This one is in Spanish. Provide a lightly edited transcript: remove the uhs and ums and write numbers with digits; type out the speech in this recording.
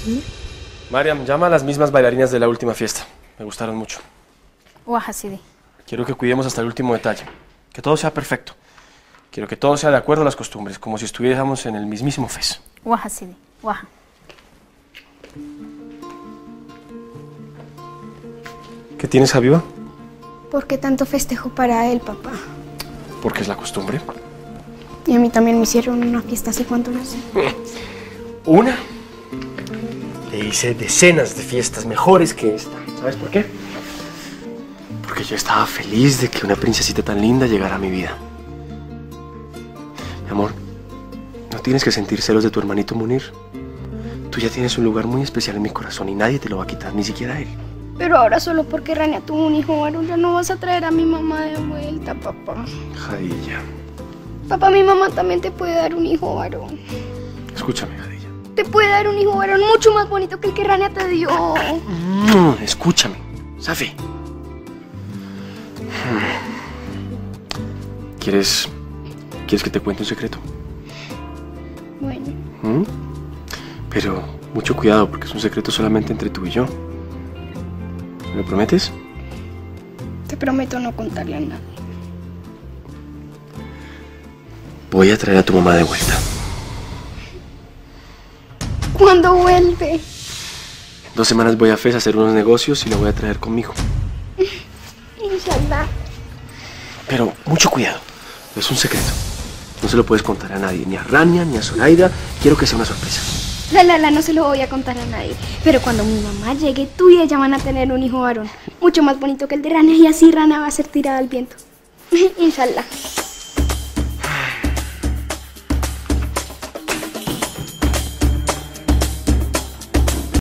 Mariam, llama a las mismas bailarinas de la última fiesta. Me gustaron mucho. Waja, Sidi. Quiero que cuidemos hasta el último detalle. Que todo sea perfecto. Quiero que todo sea de acuerdo a las costumbres, como si estuviéramos en el mismísimo fes. Waja, Sidi. Waja. ¿Qué tienes, Habiba? ¿Por qué tanto festejo para él, papá? Porque es la costumbre. Y a mí también me hicieron una fiesta hace cuánto nací. ¿Una? Le hice decenas de fiestas mejores que esta. ¿Sabes por qué? Porque yo estaba feliz de que una princesita tan linda llegara a mi vida. Mi amor, no tienes que sentir celos de tu hermanito Munir. Tú ya tienes un lugar muy especial en mi corazón y nadie te lo va a quitar, ni siquiera él. Pero ahora solo porque Rania tuvo un hijo varón ya no vas a traer a mi mamá de vuelta, papá. Jadilla. Papá, mi mamá también te puede dar un hijo varón. Escúchame, Jadilla. Te puede dar un hijo varón mucho más bonito que el que Rania te dio. Escúchame, Safi. ¿Quieres que te cuente un secreto? Bueno. Pero mucho cuidado porque es un secreto solamente entre tú y yo. ¿Me lo prometes? Te prometo no contarle a nadie. Voy a traer a tu mamá de vuelta. ¿Cuándo vuelve? En 2 semanas voy a Fez a hacer unos negocios y la voy a traer conmigo. Inshallah. Pero mucho cuidado. Es un secreto. No se lo puedes contar a nadie. Ni a Rania, ni a Zoraida. Quiero que sea una sorpresa. No se lo voy a contar a nadie. Pero cuando mi mamá llegue, tú y ella van a tener un hijo varón. Mucho más bonito que el de Rania y así Rana va a ser tirada al viento. Inshallah.